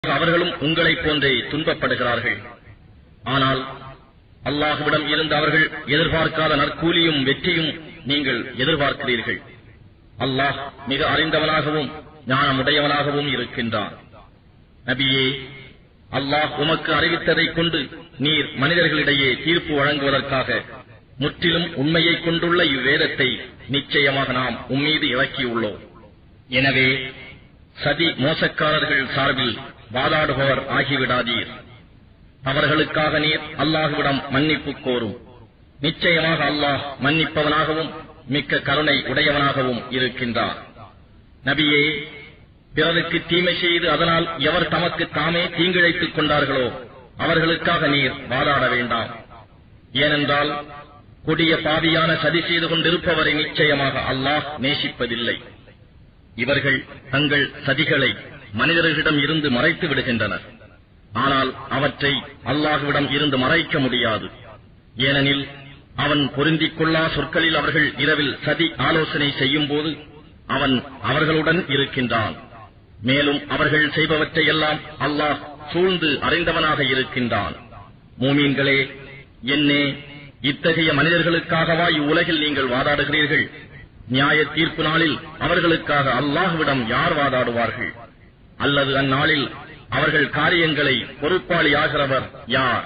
அவர்களும் உங்களைப் போன்றே துன்பப்படுகிறார்கள். ஆனால் அல்லாஹ்விடம் இருந்து அவர்கள் எதிர்பார்க்காத நற்கூலியும் வெற்றியும் நீங்கள் எதிர்பார்க்கிறீர்கள். அல்லாஹ் மிக அறிந்தவனாகவும் ஞானமுடையவனாகவும் இருக்கின்றான். நபியே, அல்லாஹ் உமக்கு அறிவித்ததைக் கொண்டு நீர் மனிதர்களிடையே தீர்ப்பு வழங்குவதற்காக முற்றிலும் உண்மையைக் கொண்டுள்ள இவ்வேதத்தை நிச்சயமாக நாம் உம்மீது இறக்கியுள்ளோம். எனவே சதி மோசக்காரர்கள் சார்பில் வாதாடுபவர் ஆகிவிடாதீர். அவர்களுக்காக நீர் அல்லாஹ்விடம் மன்னிப்பு கோரும். நிச்சயமாக அல்லாஹ் மன்னிப்பவனாகவும் மிக்க கருணை உடையவனாகவும் இருக்கின்றார். நபியே, பிறருக்கு தீமை செய்து அதனால் எவர் தமக்கு தாமே தீங்கிழைத்துக் கொண்டார்களோ அவர்களுக்காக நீர் வாதாட வேண்டாம். ஏனென்றால் கொடிய பாவியான சதி செய்து கொண்டிருப்பவரை நிச்சயமாக அல்லாஹ் நேசிப்பதில்லை. இவர்கள் தங்கள் சதிகளை மனிதர்களிடம் இருந்து மறைத்து விடுகின்றனர். ஆனால் அவற்றை அல்லாஹ்விடம் இருந்து மறைக்க முடியாது. ஏனெனில் அவன் பொருந்திக் கொள்ளா சொற்களில் அவர்கள் இரவில் சதி ஆலோசனை செய்யும் போது அவன் அவர்களுடன் இருக்கின்றான். மேலும் அவர்கள் செய்பவற்றையெல்லாம் அல்லாஹ் சூழ்ந்து அறிந்தவனாக இருக்கின்றான். மூமீன்களே, என்னே, இத்தகைய மனிதர்களுக்காகவா இவ்வுலகில் நீங்கள் வாதாடுகிறீர்கள்? நியாய தீர்ப்பு நாளில் அவர்களுக்காக அல்லாஹ்விடம் யார் வாதாடுவார்கள்? அல்லது அந்நாளில் அவர்கள் காரியங்களை பொறுப்பாளியாகிறவர் யார்?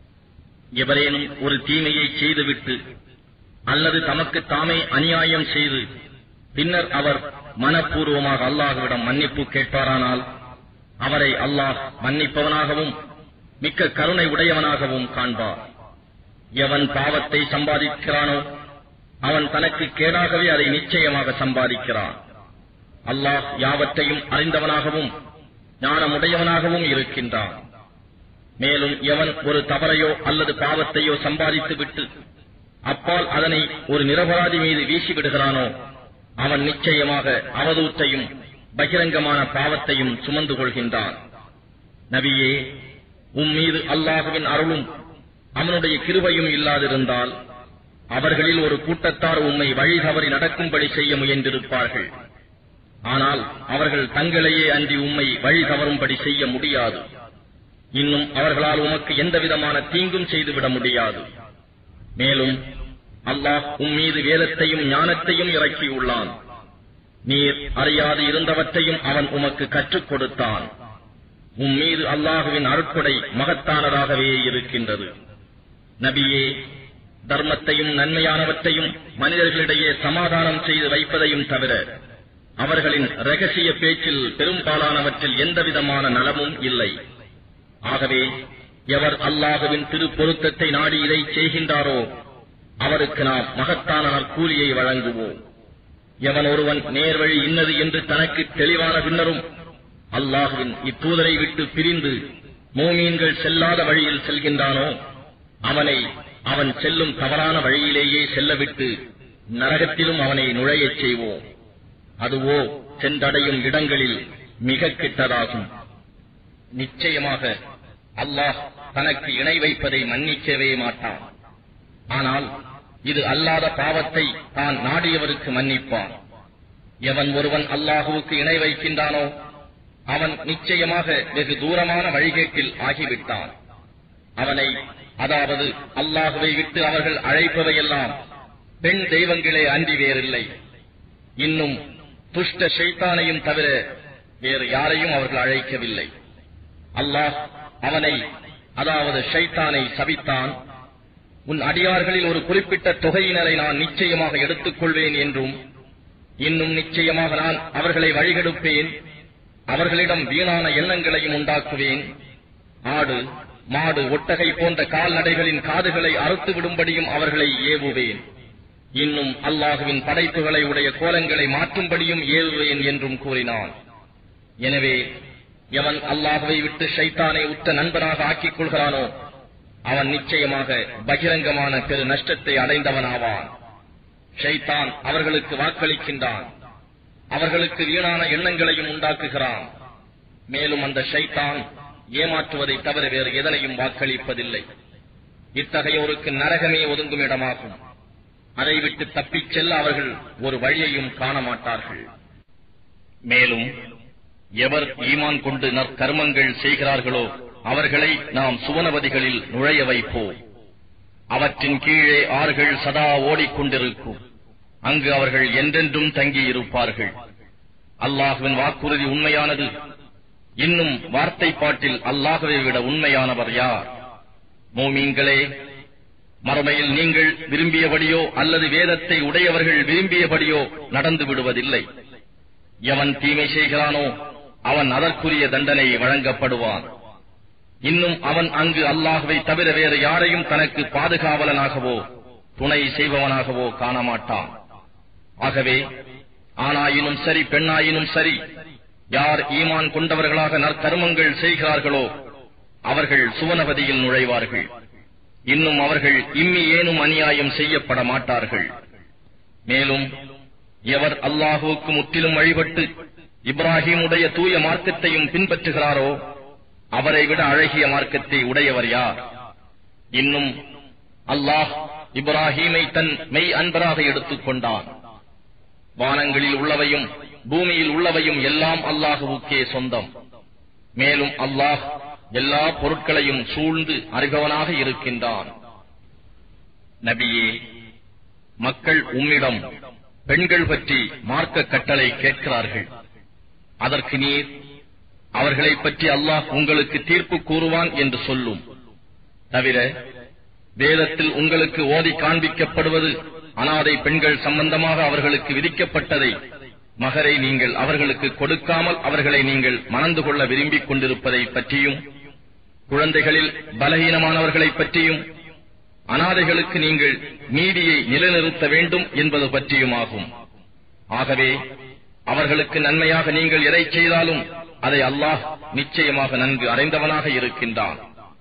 எவரேனும் ஒரு தீமையை செய்துவிட்டு அல்லது தமக்கு தாமே அநியாயம் செய்து பின்னர் அவர் மனப்பூர்வமாக அல்லாஹ்விடம் மன்னிப்பு கேட்பாரானால் அவரை அல்லாஹ் மன்னிப்பவனாகவும் மிக்க கருணை உடையவனாகவும் காண்பார். எவன் பாவத்தை சம்பாதிக்கிறானோ அவன் தனக்கு கேடாகவே அதை நிச்சயமாக சம்பாதிக்கிறான். அல்லாஹ் யாவற்றையும் அறிந்தவனாகவும் ஞானமுடையவனாகவும் இருக்கின்றான். மேலும் எவன் ஒரு தவறையோ அல்லது பாவத்தையோ சம்பாதித்து விட்டு அப்பால் அதனை ஒரு நிரபராதி மீது வீசிவிடுகிறானோ அவன் நிச்சயமாக அவதூத்தையும் பகிரங்கமான பாவத்தையும் சுமந்து கொள்கின்றான். நபியே, உம்மீது அல்லாஹ்வின் அருளும் அவனுடைய கிருபையும் இல்லாதிருந்தால் அவர்களில் ஒரு கூட்டத்தார் உம்மை வழி தவறி நடக்கும்படி செய்ய முயன்றிருப்பார்கள். ஆனால் அவர்கள் தங்களையே அன்றி உம்மை வழி தவறும்படி செய்ய முடியாது. இன்னும் அவர்களால் உமக்கு எந்தவிதமான தீங்கும் செய்துவிட முடியாது. மேலும் அல்லாஹ் உம்மீது வேதத்தையும் ஞானத்தையும் இறக்கியுள்ளான். நீர் அறியாது இருந்தவற்றையும் அவன் உமக்கு கற்றுக் கொடுத்தான். உம்மீது அல்லாஹுவின் அருட்கொடை மகத்தானதாகவே இருக்கின்றது. நபியே, தர்மத்தையும் நன்மையானவற்றையும் மனிதர்களிடையே சமாதானம் செய்து வைப்பதையும் தவிர அவர்களின் இரகசிய பேச்சில் பெரும்பாலானவற்றில் எந்தவிதமான நலமும் இல்லை. ஆகவே எவர் அல்லாஹுவின் திருப்பொருத்தத்தை நாடி இதை செய்கின்றாரோ அவருக்கு நாம் மகத்தான நற்கூலியை வழங்குவோம். எவன் ஒருவன் நேர்வழி இன்னது என்று தனக்கு தெளிவான பின்னரும் அல்லாஹுவின் இத்தூதரை விட்டு பிரிந்து மூமீன்கள் செல்லாத வழியில் செல்கின்றானோ அவனை அவன் செல்லும் தவறான வழியிலேயே செல்லவிட்டு நரகத்திலும் அவனை நுழையச் செய்வோம். அதுவோ சென்றடையும் இடங்களில் மிக கிட்டதாகும். நிச்சயமாக அல்லாஹ் தனக்கு இணை வைப்பதை மன்னிக்கவே மாட்டான். ஆனால் இது அல்லாத பாவத்தை தான் நாடியவருக்கு மன்னிப்பான். எவன் ஒருவன் அல்லாஹுவுக்கு இணை வைக்கின்றானோ அவன் நிச்சயமாக வெகு தூரமான வழிகேட்டில் ஆகிவிட்டான். அவனை, அதாவது அல்லாஹுவை விட்டு அவர்கள் அழைப்பவையெல்லாம் பெண் தெய்வங்களே அன்றி வேறில்லை. இன்னும் துஷ்ட ஷைத்தானையும் தவிர வேறு யாரையும் அவர்கள் அழைக்கவில்லை. அல்லாஹ் அவனை, அதாவது ஷைத்தானை சபித்தான். உன் அடியார்களில் ஒரு குறிப்பிட்ட தொகையினரை நான் நிச்சயமாக எடுத்துக் கொள்வேன் என்றும், இன்னும் நிச்சயமாக நான் அவர்களை வழிகெடுப்பேன், அவர்களிடம் வீணான எண்ணங்களையும் உண்டாக்குவேன். ஆடு, மாடு, ஒட்டகை போன்ற கால்நடைகளின் காதுகளை அறுத்து விடும்படியும் அவர்களை ஏவுவேன். இன்னும் அல்லாஹுவின் படைப்புகளை உடைய கோலங்களை மாற்றும்படியும் ஏவுவேன் என்றும் கூறினான். எனவே எவன் அல்லாஹுவை விட்டு ஷைத்தானை உற்ற நண்பனாக ஆக்கிக் கொள்கிறானோ அவன் நிச்சயமாக பகிரங்கமான பெரு நஷ்டத்தை அடைந்தவனாவான். ஷைத்தான் அவர்களுக்கு வாக்களிக்கின்றான், அவர்களுக்கு வீணான எண்ணங்களையும் உண்டாக்குகிறான். மேலும் அந்த ஷைத்தான் ஏமாற்றுவதை தவிர வேறு எதனையும் வாக்களிப்பதில்லை. இத்தகையோருக்கு நரகமே ஒதுங்கும் இடமாகும். அதை விட்டு தப்பிச் செல்ல அவர்கள் ஒரு வழியையும் காண மாட்டார்கள். மேலும் எவர் ஈமான் கொண்டு நற்கர்மங்கள் செய்கிறார்களோ அவர்களை நாம் சுவனவதிகளில் நுழைய வைப்போம். அவற்றின் கீழே ஆறுகள் சதா ஓடிக்கொண்டிருக்கும். அங்கு அவர்கள் என்றென்றும் தங்கியிருப்பார்கள். அல்லாஹ்வின் வாக்குறுதி உண்மையானது. இன்னும் வார்த்தைப்பாட்டில் அல்லாஹ்வை விட உண்மையானவர் யார்? மோமீன்களே, மறுமையில் நீங்கள் விரும்பியபடியோ அல்லது வேதத்தை உடையவர்கள் விரும்பியபடியோ நடந்து விடுவதில்லை. எவன் தீமை செய்கிறானோ அவன் அதற்குரிய தண்டனை வழங்கப்படுவான். இன்னும் அவன் அங்கு அல்லாஹ்வை தவிர வேறு யாரையும் தனக்கு பாதுகாவலனாகவோ துணை செய்பவனாகவோ காணமாட்டான். ஆகவே ஆணாயினும் சரி பெண்ணாயினும் சரி, யார் ஈமான் கொண்டவர்களாக நற்கர்மங்கள் செய்கிறார்களோ அவர்கள் சுவனபதியில் நுழைவார்கள். இன்னும் அவர்கள் இம்மி ஏனும் அநியாயம் செய்யப்பட மாட்டார்கள். மேலும் எவர் அல்லாஹுவுக்கு முற்றிலும் வழிபட்டு இப்ராஹீமுடைய தூய மார்க்கத்தையும் பின்பற்றுகிறாரோ அவரை விட அழகிய மார்க்கத்தை உடையவர் யார்? இன்னும் அல்லாஹ் இப்ராஹீமை தன் மெய் அன்பராக எடுத்துக் கொண்டான். வானங்களில் உள்ளவையும் பூமியில் உள்ளவையும் எல்லாம் அல்லாஹுவுக்கே சொந்தம். மேலும் அல்லாஹ் எல்லா பொருட்களையும் சூழ்ந்து அறிபவனாக இருக்கின்றான். நபியே, மக்கள் உம்மிடம் பெண்கள் பற்றி மார்க்க கட்டளை கேட்கிறார்கள். அதற்கு நீர் அவர்களை பற்றி அல்லாஹ் உங்களுக்கு தீர்ப்பு கூறுவான் என்று சொல்லும். தவிர வேதத்தில் உங்களுக்கு ஓதி காண்பிக்கப்படுவது அனாதை பெண்கள் சம்பந்தமாக அவர்களுக்கு விதிக்கப்பட்டதை, மகரை நீங்கள் அவர்களுக்கு கொடுக்காமல் அவர்களை நீங்கள் மணந்து கொள்ள விரும்பிக் கொண்டிருப்பதை பற்றியும், குழந்தைகளில் பலகீனமானவர்களை பற்றியும், அனாதைகளுக்கு நீங்கள் நீதியை நிலைநிறுத்த வேண்டும் என்பது பற்றியுமாகும். ஆகவே அவர்களுக்கு நன்மையாக நீங்கள் எதை செய்தாலும் அதை அல்லாஹ் நிச்சயமாக நன்கு அறிந்தவனாக இருக்கின்றான்.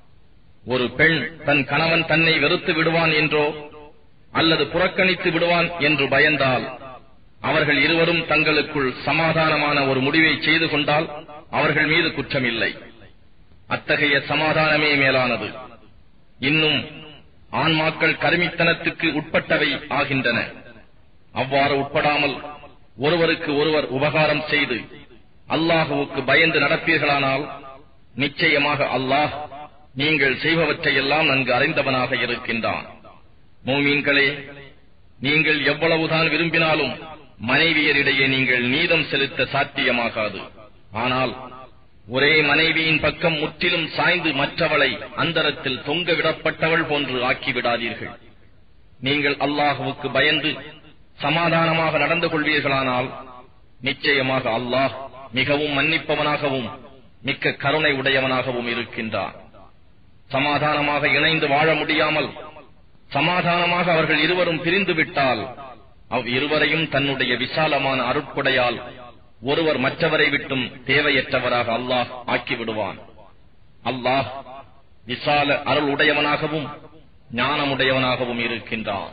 ஒரு பெண் தன் கணவன் தன்னை வெறுத்து விடுவான் என்றோ அல்லது புறக்கணித்து விடுவான் என்று பயந்தால் அவர்கள் இருவரும் தங்களுக்குள் சமாதானமான ஒரு முடிவை செய்து கொண்டால் அவர்கள் மீது குற்றமில்லை. அத்தகைய சமாதானமே மேலானது. இன்னும் ஆன்மாக்கள் கருமித்தனத்துக்கு உட்பட்டவை ஆகின்றன. அவ்வாறு உட்படாமல் ஒருவருக்கு ஒருவர் உபகாரம் செய்து அல்லாஹுவுக்கு பயந்து நடப்பீர்களானால் நிச்சயமாக அல்லாஹ் நீங்கள் செய்பவற்றையெல்லாம் நன்கு அறிந்தவனாக இருக்கின்றான். மோமீன்களே, நீங்கள் எவ்வளவுதான் விரும்பினாலும் மனைவியரிடையே நீங்கள் நீதம் செலுத்த சாத்தியமாகாது. ஆனால் ஒரே மனைவியின் பக்கம் முற்றிலும் சாய்ந்து மற்றவளை அந்தரத்தில் தொங்கவிடப்பட்டவள் போன்று ஆக்கிவிடாதீர்கள். நீங்கள் அல்லாஹுவுக்கு பயந்து சமாதானமாக நடந்து கொள்வீர்களானால் நிச்சயமாக அல்லாஹ் மிகவும் மன்னிப்பவனாகவும் மிக்க கருணை உடையவனாகவும் இருக்கின்றார். சமாதானமாக இணைந்து வாழ முடியாமல் சமாதானமாக அவர்கள் இருவரும் பிரிந்துவிட்டால் இருவரையும் தன்னுடைய விசாலமான அருட்கொடையால் ஒருவர் மற்றவரை விட்டும் தேவையற்றவராக அல்லாஹ் ஆக்கிவிடுவான். அல்லாஹ் விசால அருள் உடையவனாகவும் ஞானமுடையவனாகவும் இருக்கின்றான்.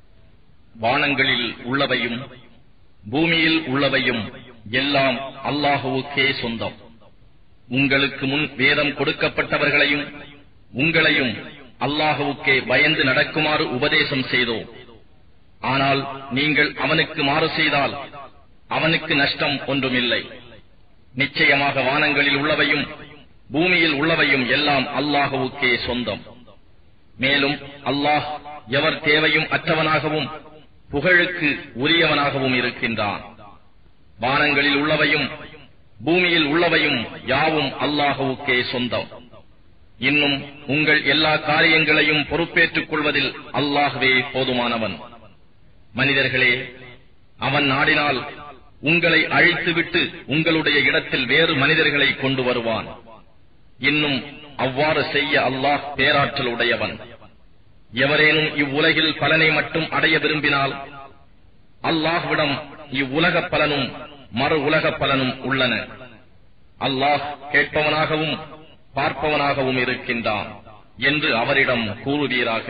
வானங்களில் உள்ளவையும் பூமியில் உள்ளவையும் எல்லாம் அல்லாஹுவுக்கே சொந்தம். உங்களுக்கு முன் வேதம் கொடுக்கப்பட்டவர்களையும் உங்களையும் அல்லாஹுவுக்கே பயந்து நடக்குமாறு உபதேசம் செய்தோம். ஆனால் நீங்கள் அவனுக்கு மாறு செய்தால் அவனுக்கு நஷ்டம் ஒன்றுமில்லை. நிச்சயமாக வானங்களில் உள்ளவையும் பூமியில் உள்ளவையும் எல்லாம் அல்லாஹுவுக்கே சொந்தம். மேலும் அல்லாஹ் எவர் தேவையும் அற்றவனாகவும் புகழுக்கு உரியவனாகவும் இருக்கின்றான். வானங்களில் உள்ளவையும் பூமியில் உள்ளவையும் யாவும் அல்லாஹுவுக்கே சொந்தம். இன்னும் உங்கள் எல்லா காரியங்களையும் பொறுப்பேற்றுக் கொள்வதில் அல்லாஹ்வே போதுமானவன். மனிதர்களே, அவன் நாடினால் உங்களை அழித்துவிட்டு உங்களுடைய இடத்தில் வேறு மனிதர்களை கொண்டு வருவான். இன்னும் அவ்வாறு செய்ய அல்லாஹ் பேராற்றல் உடையவன். எவரேனும் இவ்வுலகில் பலனை மட்டும் அடைய விரும்பினால் அல்லாஹ்விடம் இவ்வுலக பலனும் மறு உலக பலனும் உள்ளன. அல்லாஹ் கேட்பவனாகவும் பார்ப்பவனாகவும் இருக்கின்றான் என்று அவரிடம் கூறுவீராக.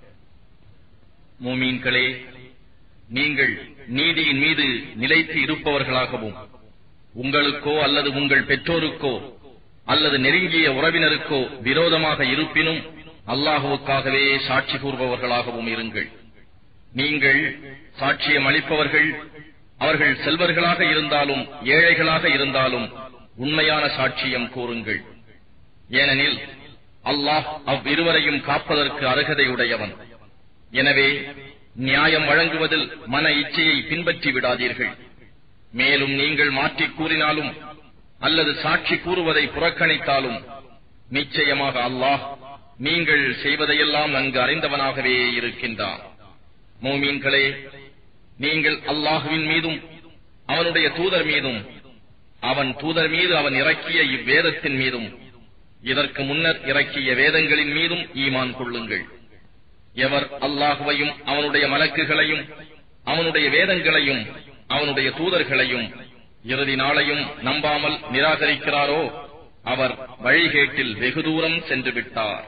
மூமீன்களே, நீங்கள் நீதியின் மீது நிலைத்து இருப்பவர்களாகவும் உங்களுக்கோ அல்லது உங்கள் பெற்றோருக்கோ அல்லது நெருங்கிய உறவினருக்கோ விரோதமாக இருப்பினும் அல்லாஹுவுக்காகவே சாட்சி கூறுபவர்களாகவும் இருங்கள். நீங்கள் சாட்சியம் அளிப்பவர்கள் அவர்கள் செல்வர்களாக இருந்தாலும் ஏழைகளாக இருந்தாலும் உண்மையான சாட்சியம் கூறுங்கள். ஏனெனில் அல்லாஹ் அவ்விருவரையும் காப்பதற்கு அருகதையுடையவன். எனவே நியாயம் வழங்குவதில் மன இச்சையை பின்பற்றி விடாதீர்கள். மேலும் நீங்கள் மாற்றிக் கூறினாலும் அல்லது சாட்சி கூறுவதை புறக்கணித்தாலும் நிச்சயமாக அல்லாஹ் நீங்கள் செய்வதையெல்லாம் நன்கு அறிந்தவனாகவே இருக்கின்றான். மூமீன்களே, நீங்கள் அல்லாஹுவின் மீதும் அவனுடைய தூதர் மீதும் அவன் தூதர் மீது அவன் இறக்கிய இவ்வேதத்தின் மீதும் இதற்கு முன்னர் இறக்கிய வேதங்களின் மீதும் ஈமான் கொள்ளுங்கள். எவர் அல்லாஹுவையும் அவனுடைய மலக்குகளையும் அவனுடைய வேதங்களையும் அவனுடைய தூதர்களையும் இறுதி நாளையும் நம்பாமல் நிராகரிக்கிறாரோ அவர் வழிகேட்டில் வெகு தூரம் சென்று விட்டார்.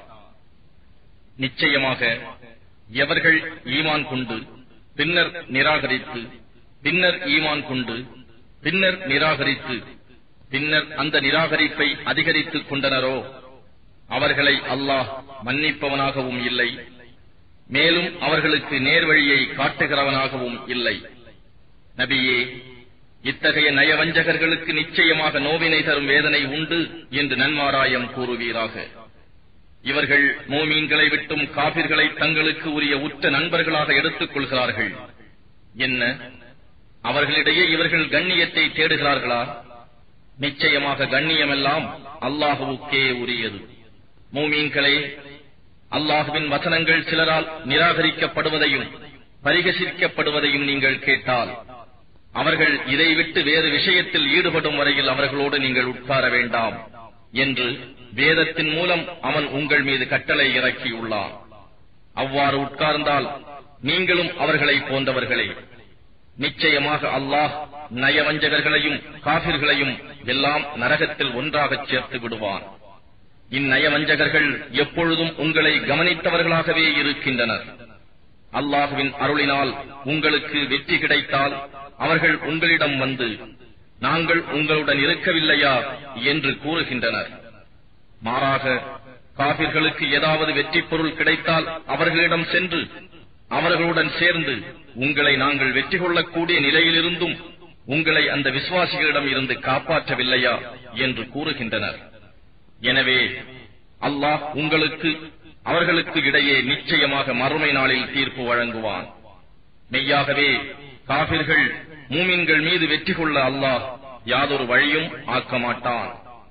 நிச்சயமாக எவர்கள் ஈமான் கொண்டு பின்னர் நிராகரித்து பின்னர் ஈமான் கொண்டு பின்னர் நிராகரித்து பின்னர் அந்த நிராகரிப்பை அதிகரித்துக் கொண்டனரோ அவர்களை அல்லாஹ் மன்னிப்பவனாகவும் இல்லை, மேலும் அவர்களுக்கு நேர்வழியை காட்டுகிறவனாகவும் இல்லை. நபியே, இத்தகைய நயவஞ்சகர்களுக்கு நிச்சயமாக நோவினை தரும் வேதனை உண்டு என்று நன்மாராயம் கூறுவீராக. இவர்கள் மோமீன்களை விட்டும் காபிர்களை தங்களுக்கு உரிய உற்ற நண்பர்களாக எடுத்துக் கொள்கிறார்கள். என்ன, அவர்களிடையே இவர்கள் கண்ணியத்தை தேடுகிறார்களா? நிச்சயமாக கண்ணியமெல்லாம் அல்லாஹுவுக்கே உரியது. மோமீன்களே, அல்லாஹுவின் வசனங்கள் சிலரால் நிராகரிக்கப்படுவதையும் பரிகசிக்கப்படுவதையும் நீங்கள் கேட்டால் அவர்கள் இதை விட்டு வேறு விஷயத்தில் ஈடுபடும் வரையில் அவர்களோடு நீங்கள் உட்கார வேண்டாம் என்று வேதத்தின் மூலம் அவன் உங்கள் மீது கட்டளை இறக்கியுள்ளான். அவ்வாறு உட்கார்ந்தால் நீங்களும் அவர்களை போன்றவர்களே. நிச்சயமாக அல்லாஹ் நயவஞ்சகர்களையும் காபிர்களையும் எல்லாம் நரகத்தில் ஒன்றாகச் சேர்த்து விடுவான். இந்நயவஞ்சகர்கள் எப்பொழுதும் உங்களை கவனித்தவர்களாகவே இருக்கின்றனர். அல்லாஹுவின் அருளினால் உங்களுக்கு வெற்றி கிடைத்தால் அவர்கள் உங்களிடம் வந்து நாங்கள் உங்களுடன் இருக்கவில்லையா என்று கூறுகின்றனர். மாறாக காபிர்களுக்கு ஏதாவது வெற்றி பொருள் கிடைத்தால் அவர்களிடம் சென்று அவர்களுடன் சேர்ந்து உங்களை நாங்கள் வெற்றி கொள்ளக்கூடிய நிலையிலிருந்தும் உங்களை அந்த விசுவாசிகளிடம் இருந்து காப்பாற்றவில்லையா என்று கூறுகின்றனர். எனவே அல்லாஹ் உங்களுக்கு அவர்களுக்கு இடையே நிச்சயமாக மறுமை நாளில் தீர்ப்பு வழங்குவான். மெய்யாகவே காபிர்கள் மூமின்கள் மீது வெற்றி கொள்ள அல்லாஹ் யாதொரு வழியும் ஆக்க மாட்டான்.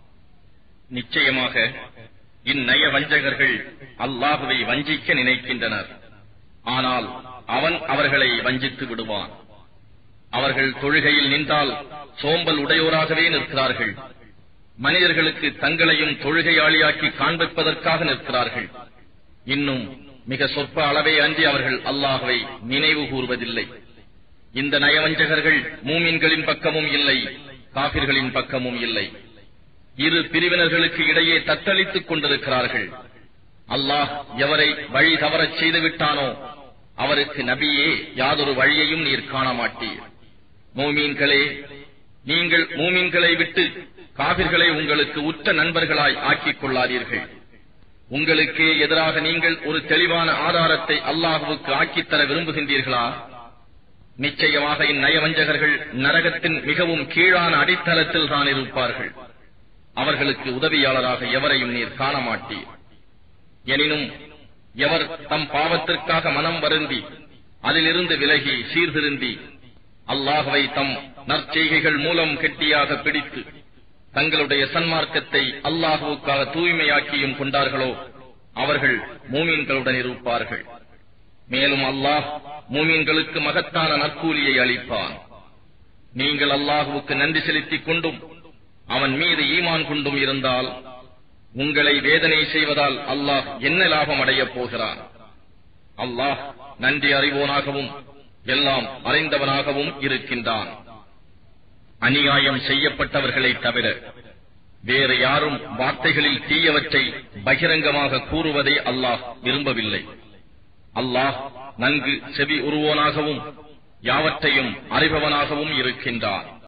நிச்சயமாக இந்நய வஞ்சகர்கள் அல்லாஹுவை வஞ்சிக்க நினைக்கின்றனர். ஆனால் அவன் அவர்களை வஞ்சித்து விடுவான். அவர்கள் தொழுகையில் நின்றால் சோம்பல் உடையோராகவே நிற்கிறார்கள். மனிதர்களுக்கு தங்களையும் தொழுகையாளியாக்கி காண்பிப்பதற்காக நிற்கிறார்கள். இன்னும் மிக சொற்ப அளவே அன்றி அவர்கள் அல்லாஹுவை நினைவு கூறுவதில்லை. இந்த நயவஞ்சகர்கள் மூமின்களின் பக்கமும் இல்லை, காபிர்களின் பக்கமும் இல்லை. இரு பிரிவினர்களுக்கு இடையே தத்தளித்துக் கொண்டிருக்கிறார்கள். அல்லாஹ் எவரை வழி தவறச் செய்துவிட்டானோ அவருக்கு நபியே யாதொரு வழியையும் நீர் காண மாட்டீர். மூமீன்களே, நீங்கள் மூமீன்களை விட்டு காபிர்களை உங்களுக்கு உற்ற நண்பர்களாய் ஆக்கிக் கொள்ளாதீர்கள். உங்களுக்கே எதிராக நீங்கள் ஒரு தெளிவான ஆதாரத்தை அல்லாஹுவுக்கு ஆக்கித்தர விரும்புகின்றீர்களா? நிச்சயமாக இந்நயவஞ்சகர்கள் நரகத்தின் மிகவும் கீழான அடித்தளத்தில் தான் இருப்பார்கள். அவர்களுக்கு உதவியாளராக எவரையும் நீர் காண மாட்டீர். எனினும் எவர் தம் பாவத்திற்காக மனம் வருந்தி அதிலிருந்து விலகி சீர்திருந்தி அல்லாஹுவை தம் நற்செய்கைகள் மூலம் கெட்டியாக பிடித்து தங்களுடைய சன்மார்க்கத்தை அல்லாஹுவுக்காக தூய்மையாக்கியும் கொண்டார்களோ அவர்கள் மூமீன்களுடன் இருப்பார்கள். மேலும் அல்லாஹ் மூமீன்களுக்கு மகத்தான நற்கூலியை அளிப்பான். நீங்கள் அல்லாஹுவுக்கு நன்றி செலுத்திக் கொண்டும் அவன் மீது ஈமான் கொண்டும் இருந்தால் உங்களை வேதனை செய்வதால் அல்லாஹ் என்ன லாபம் அடையப் போகிறான்? அல்லாஹ் நன்றி அறிவோனாகவும் எல்லாம் அறிந்தவனாகவும் இருக்கின்றான். அநியாயம் செய்யப்பட்டவர்களை தவிர வேறு யாரும் வார்த்தைகளில் தீயவற்றை பகிரங்கமாக கூறுவதை அல்லாஹ் விரும்பவில்லை. அல்லாஹ் நன்கு செவி உறுவோனாகவும் யாவற்றையும் அறிபவனாகவும் இருக்கின்றான்.